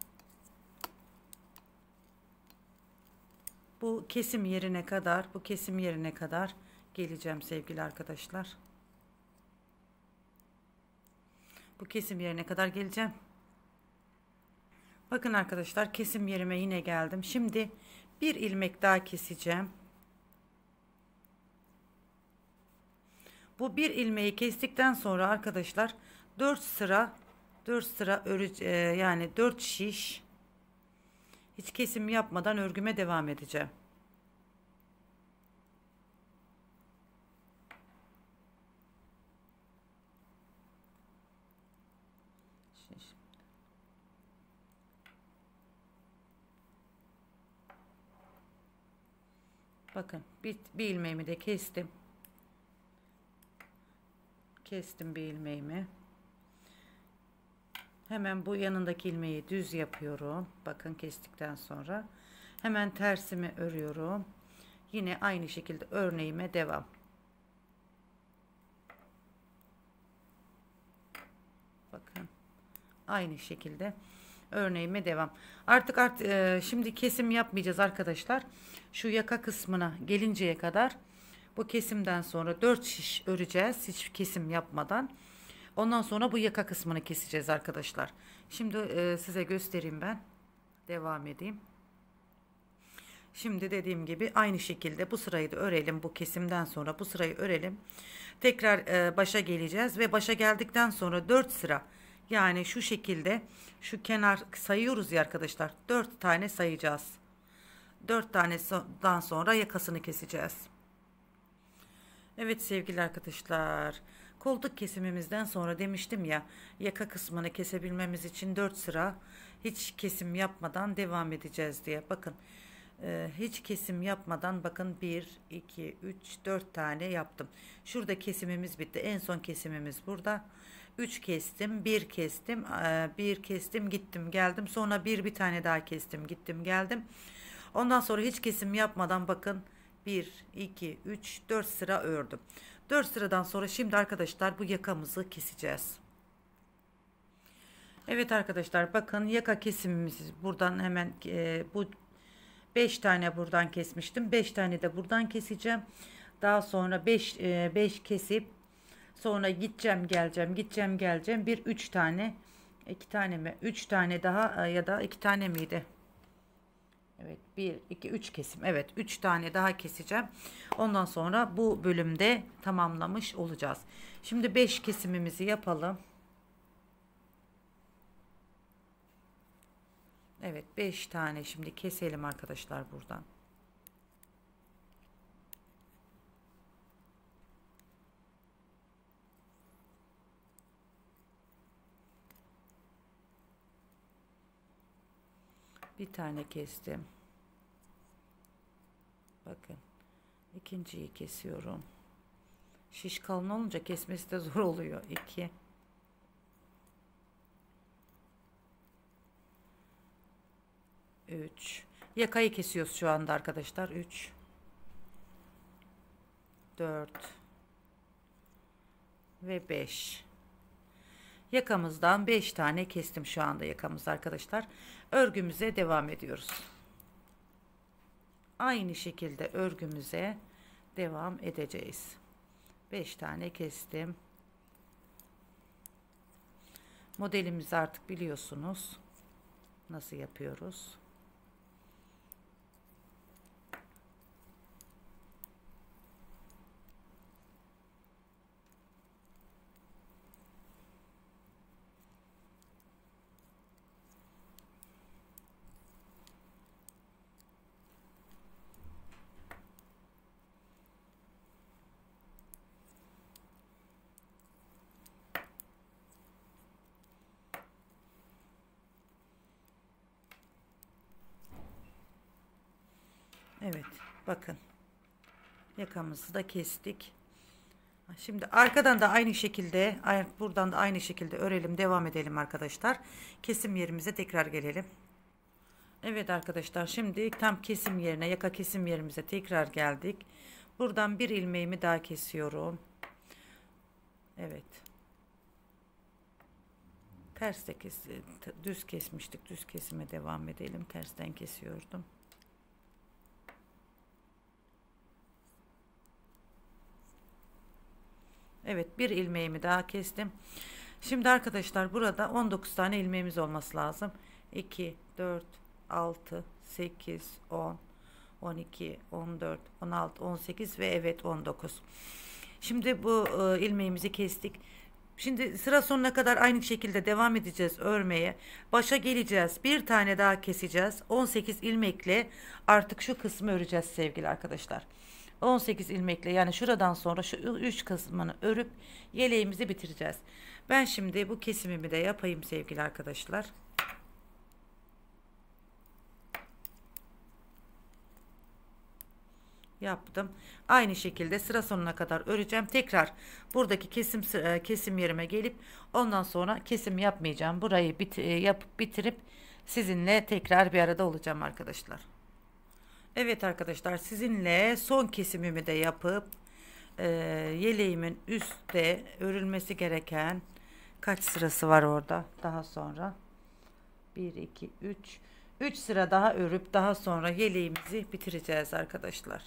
Bu kesim yerine kadar, bu kesim yerine kadar geleceğim sevgili arkadaşlar. Bu kesim yerine kadar geleceğim. Bakın arkadaşlar, kesim yerime yine geldim. Şimdi bir ilmek daha keseceğim. Bu bir ilmeği kestikten sonra arkadaşlar dört sıra dört sıra örü e, yani dört şiş hiç kesim yapmadan örgüme devam edeceğim. Şiş. Bakın bir, bir ilmeğimi de kestim. Kestim bir ilmeğimi. Hemen bu yanındaki ilmeği düz yapıyorum. Bakın kestikten sonra hemen tersimi örüyorum. Yine aynı şekilde örneğime devam. Bakın aynı şekilde örneğime devam. Artık art, e, şimdi kesim yapmayacağız arkadaşlar. Şu yaka kısmına gelinceye kadar bu kesimden sonra dört şiş öreceğiz hiç kesim yapmadan. Ondan sonra bu yaka kısmını keseceğiz arkadaşlar. Şimdi e, size göstereyim ben. Devam edeyim. Şimdi dediğim gibi aynı şekilde bu sırayı da örelim. Bu kesimden sonra bu sırayı örelim. Tekrar e, başa geleceğiz ve başa geldikten sonra dört sıra, yani şu şekilde şu kenar sayıyoruz ya arkadaşlar, dört tane sayacağız. dört taneden sonra yakasını keseceğiz. Evet sevgili arkadaşlar, koltuk kesimimizden sonra demiştim ya, yaka kısmını kesebilmemiz için dört sıra hiç kesim yapmadan devam edeceğiz diye. Bakın e, hiç kesim yapmadan bakın bir iki üç dört tane yaptım. Şurada kesimimiz bitti. En son kesimimiz burada. üç kestim, bir kestim, e, bir kestim, gittim geldim. Sonra bir bir tane daha kestim, gittim geldim. Ondan sonra hiç kesim yapmadan bakın bir iki üç dört sıra ördüm. dört sıradan sonra şimdi arkadaşlar bu yakamızı keseceğiz. Evet arkadaşlar, bakın yaka kesimimiz buradan hemen e, bu beş tane buradan kesmiştim. beş tane de buradan keseceğim. Daha sonra beş e, beş kesip sonra gideceğim geleceğim gideceğim geleceğim bir üç tane, iki tane mi, üç tane daha e, ya da iki tane miydi? Evet, bir iki üç kesim. Evet, üç tane daha keseceğim. Ondan sonra bu bölümde tamamlamış olacağız. Şimdi beş kesimimizi yapalım. Evet, beş tane şimdi keselim arkadaşlar buradan. Bir tane kestim. Bakın. İkinciyi kesiyorum. Şiş kalın olunca kesmesi de zor oluyor. iki. üç. Yakayı kesiyoruz şu anda arkadaşlar. üç. dört. Ve beş. Yakamızdan beş tane kestim şu anda yakamız arkadaşlar. Örgümüze devam ediyoruz. Aynı şekilde örgümüze devam edeceğiz. beş tane kestim. Modelimizi artık biliyorsunuz. Nasıl yapıyoruz? Evet, bakın yakamızı da kestik. Şimdi arkadan da aynı şekilde, buradan da aynı şekilde örelim, devam edelim arkadaşlar. Kesim yerimize tekrar gelelim. Evet arkadaşlar, şimdi tam kesim yerine, yaka kesim yerimize tekrar geldik. Buradan bir ilmeğimi daha kesiyorum. Evet. Ters de kes, düz kesmiştik. Düz kesime devam edelim. Tersten kesiyordum. Evet, bir ilmeğimi daha kestim. Şimdi arkadaşlar burada on dokuz tane ilmeğimiz olması lazım. iki, dört, altı, sekiz, on, on iki, on dört, on altı, on sekiz ve evet on dokuz. Şimdi bu e, ilmeğimizi kestik. Şimdi sıra sonuna kadar aynı şekilde devam edeceğiz örmeye. Başa geleceğiz. Bir tane daha keseceğiz. on sekiz ilmekle artık şu kısmı öreceğiz sevgili arkadaşlar. on sekiz ilmekle, yani şuradan sonra şu üç kısmını örüp yeleğimizi bitireceğiz. Ben şimdi bu kesimimi de yapayım sevgili arkadaşlar. Yaptım. Aynı şekilde sıra sonuna kadar öreceğim. Tekrar buradaki kesim kesim yerime gelip ondan sonra kesim yapmayacağım. Burayı bit yapıp bitirip sizinle tekrar bir arada olacağım arkadaşlar. Evet arkadaşlar, sizinle son kesimimi de yapıp e, yeleğimin üstte örülmesi gereken kaç sırası var orada daha sonra bir iki üç üç sıra daha örüp daha sonra yeleğimizi bitireceğiz arkadaşlar.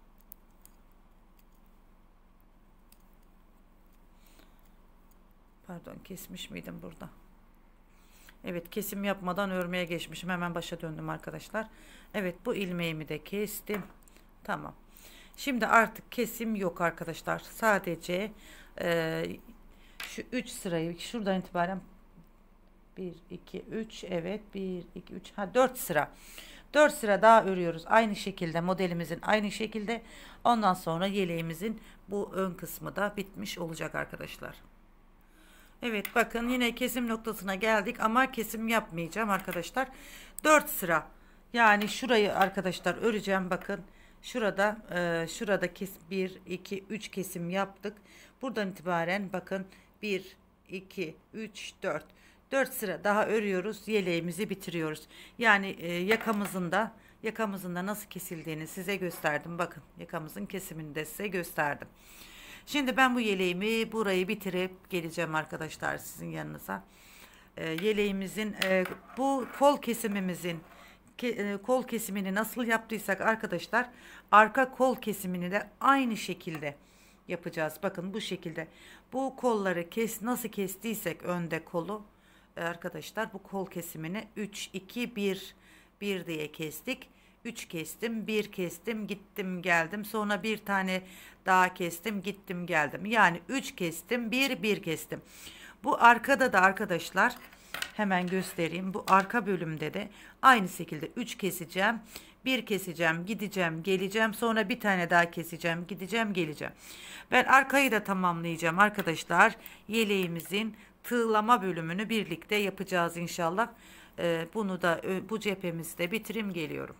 Pardon, kesmiş miydim burada? Evet, kesim yapmadan örmeye geçmişim. Hemen başa döndüm arkadaşlar. Evet, bu ilmeğimi de kestim. Tamam. Şimdi artık kesim yok arkadaşlar. Sadece e, şu üç sırayı şuradan itibaren bir iki üç, evet bir iki üç, ha dört sıra. dört sıra daha örüyoruz. Aynı şekilde, modelimizin aynı şekilde. Ondan sonra yeleğimizin bu ön kısmı da bitmiş olacak arkadaşlar. Evet, bakın yine kesim noktasına geldik ama kesim yapmayacağım arkadaşlar. dört sıra, yani şurayı arkadaşlar öreceğim. Bakın şurada e, şurada kes bir iki üç kesim yaptık. Buradan itibaren bakın bir iki üç dört dört sıra daha örüyoruz, yeleğimizi bitiriyoruz. Yani e, yakamızın da yakamızın da nasıl kesildiğini size gösterdim. Bakın yakamızın kesimini de size gösterdim. Şimdi ben bu yeleğimi burayı bitirip geleceğim arkadaşlar sizin yanınıza. E, yeleğimizin e, bu kol kesimimizin ke, e, kol kesimini nasıl yaptıysak arkadaşlar, arka kol kesimini de aynı şekilde yapacağız. Bakın bu şekilde. Bu kolları kes nasıl kestiysek önde kolu e, arkadaşlar, bu kol kesimini üç iki bir bir diye kestik. üç kestim, bir kestim, gittim geldim. Sonra bir tane daha kestim, gittim geldim. Yani üç kestim, bir bir kestim. Bu arkada da arkadaşlar hemen göstereyim. Bu arka bölümde de aynı şekilde üç keseceğim. bir keseceğim, gideceğim, geleceğim. Sonra bir tane daha keseceğim, gideceğim, geleceğim. Ben arkayı da tamamlayacağım arkadaşlar. Yeleğimizin tığlama bölümünü birlikte yapacağız inşallah. Ee, bunu da bu cephemizde bitirim geliyorum.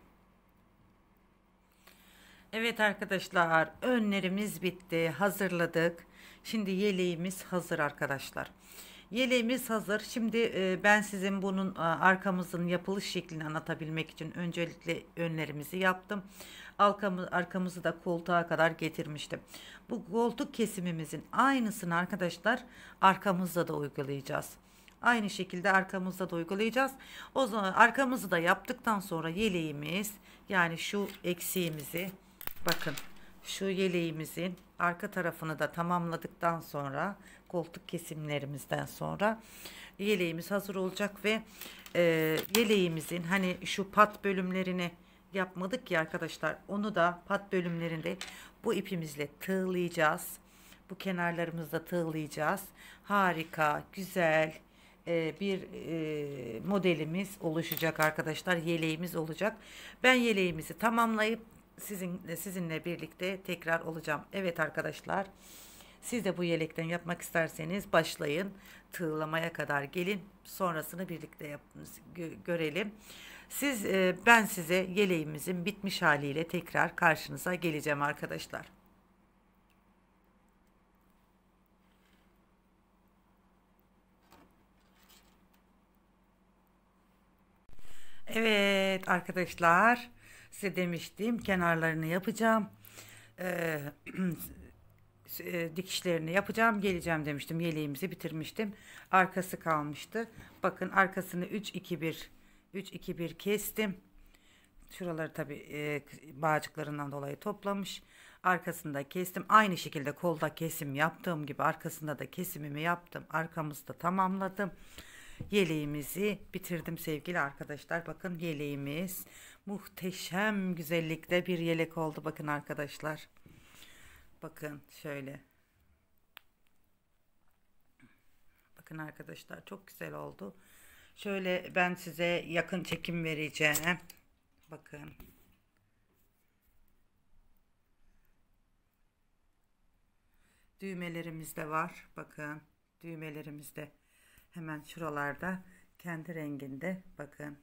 Evet arkadaşlar, önlerimiz bitti, hazırladık. Şimdi yeleğimiz hazır arkadaşlar. Yeleğimiz hazır. Şimdi e, ben sizin bunun e, arkamızın yapılış şeklini anlatabilmek için öncelikle önlerimizi yaptım. Arkamı, arkamızı da koltuğa kadar getirmiştim. Bu koltuk kesimimizin aynısını arkadaşlar arkamızda da uygulayacağız. Aynı şekilde arkamızda da uygulayacağız. O zaman arkamızı da yaptıktan sonra yeleğimiz, yani şu eksiğimizi, bakın şu yeleğimizin arka tarafını da tamamladıktan sonra, koltuk kesimlerimizden sonra yeleğimiz hazır olacak ve e, yeleğimizin hani şu pat bölümlerini yapmadık ya arkadaşlar, onu da pat bölümlerinde bu ipimizle tığlayacağız. Bu kenarlarımızda tığlayacağız. Harika, güzel e, bir e, modelimiz oluşacak arkadaşlar. Yeleğimiz olacak. Ben yeleğimizi tamamlayıp sizin sizinle birlikte tekrar olacağım. Evet arkadaşlar, siz de bu yelekten yapmak isterseniz başlayın, tığlamaya kadar gelin, sonrasını birlikte yapınız, gö görelim. Siz e, ben size yeleğimizin bitmiş haliyle tekrar karşınıza geleceğim arkadaşlar. Evet arkadaşlar, size demiştim kenarlarını yapacağım. Ee, e, dikişlerini yapacağım, geleceğim demiştim. Yeleğimizi bitirmiştim. Arkası kalmıştı. Bakın arkasını üç iki bir üç iki bir kestim. Şuraları tabi e, bağcıklarından dolayı toplamış. Arkasında kestim. Aynı şekilde kolda kesim yaptığım gibi arkasında da kesimimi yaptım. Arkamızda tamamladım. Yeleğimizi bitirdim sevgili arkadaşlar. Bakın yeleğimiz muhteşem güzellikte bir yelek oldu. Bakın arkadaşlar. Bakın şöyle. Bakın arkadaşlar çok güzel oldu. Şöyle ben size yakın çekim vereceğim. Bakın. Düğmelerimiz de var. Bakın. Düğmelerimiz de hemen şuralarda kendi renginde. Bakın.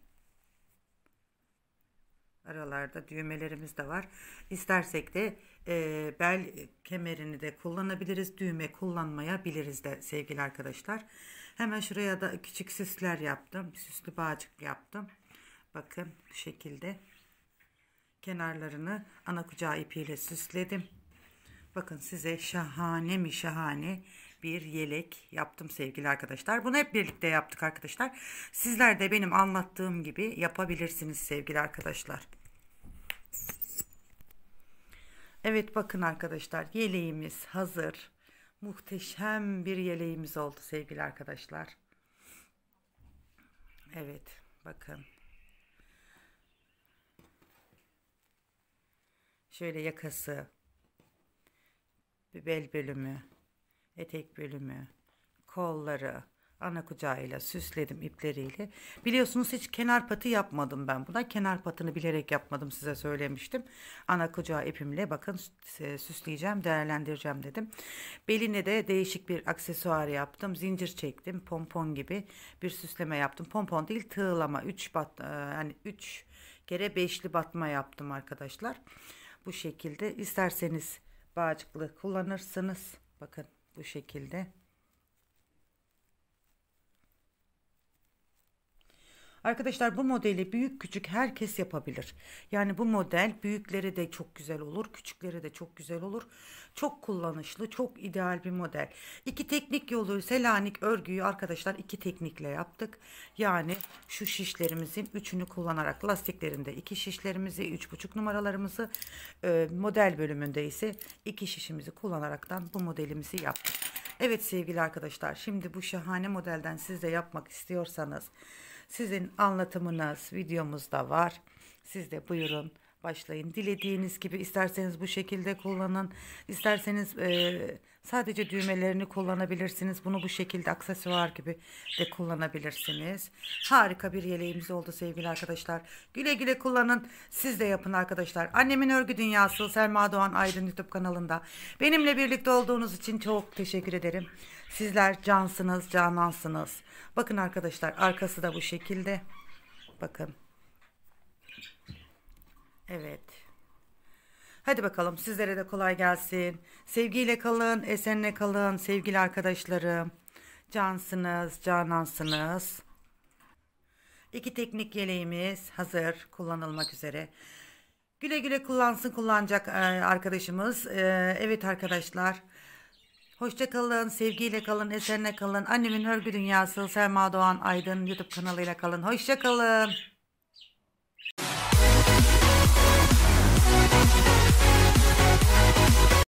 Aralarda düğmelerimiz de var. İstersek de e, bel kemerini de kullanabiliriz. Düğme kullanmayabiliriz de sevgili arkadaşlar. Hemen şuraya da küçük süsler yaptım. Süslü bağcık yaptım. Bakın bu şekilde. Kenarlarını ana kucağı ipiyle süsledim. Bakın size şahane mi şahane bir yelek yaptım sevgili arkadaşlar. Bunu hep birlikte yaptık arkadaşlar. Sizler de benim anlattığım gibi yapabilirsiniz sevgili arkadaşlar. Evet bakın arkadaşlar, yeleğimiz hazır. Muhteşem bir yeleğimiz oldu sevgili arkadaşlar. Evet bakın. Şöyle yakası, bir bel bölümü, etek bölümü, kolları ana kucağıyla süsledim ipleriyle. Biliyorsunuz hiç kenar patı yapmadım ben buna. Kenar patını bilerek yapmadım, size söylemiştim. Ana kucağı ipimle bakın süsleyeceğim, değerlendireceğim dedim. Beline de değişik bir aksesuar yaptım. Zincir çektim. Pompon gibi bir süsleme yaptım. Pompon değil, tığlama. üç bat yani üç kere beşli batma yaptım arkadaşlar. Bu şekilde isterseniz bağcıklı kullanırsınız. Bakın bu şekilde. Arkadaşlar bu modeli büyük küçük herkes yapabilir. Yani bu model büyükleri de çok güzel olur, küçükleri de çok güzel olur. Çok kullanışlı, çok ideal bir model. İki teknik yolu Selanik örgüyü arkadaşlar iki teknikle yaptık. Yani şu şişlerimizin üçünü kullanarak, lastiklerinde iki şişlerimizi, üç buçuk numaralarımızı, e, model bölümünde ise iki şişimizi kullanaraktan bu modelimizi yaptık. Evet sevgili arkadaşlar, şimdi bu şahane modelden siz de yapmak istiyorsanız, sizin anlatımınız videomuzda var. Siz de buyurun başlayın. Dilediğiniz gibi isterseniz bu şekilde kullanın. İsterseniz e, sadece düğmelerini kullanabilirsiniz. Bunu bu şekilde aksesuar gibi de kullanabilirsiniz. Harika bir yeleğimiz oldu sevgili arkadaşlar. Güle güle kullanın. Siz de yapın arkadaşlar. Annemin Örgü Dünyası Selma Doğan Aydın YouTube kanalında benimle birlikte olduğunuz için çok teşekkür ederim. Sizler cansınız, canansınız. Bakın arkadaşlar, arkası da bu şekilde. Bakın. Evet. Hadi bakalım, sizlere de kolay gelsin. Sevgiyle kalın, esenle kalın sevgili arkadaşlarım. Cansınız, canansınız. İki teknik yeleğimiz hazır, kullanılmak üzere. Güle güle kullansın kullanacak e, arkadaşımız. E, evet arkadaşlar. Hoşça kalın, sevgiyle kalın, esenle kalın. Annemin Örgü Dünyası Selma Doğan Aydın YouTube kanalıyla kalın. Hoşça kalın.